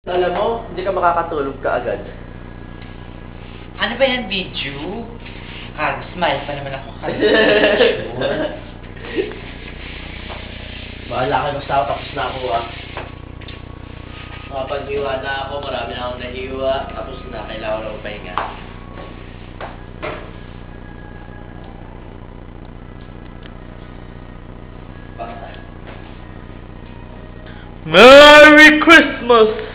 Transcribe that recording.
Alam mo, hindi ka makakatulog ka agad. Ano ba yan, video? Smile pa naman ako. Bahala kayo, basta ako, tapos na ako Makapag-hiwa na ako, marami na akong nahiwa, tapos na, kailangan na pahinga. Merry Christmas!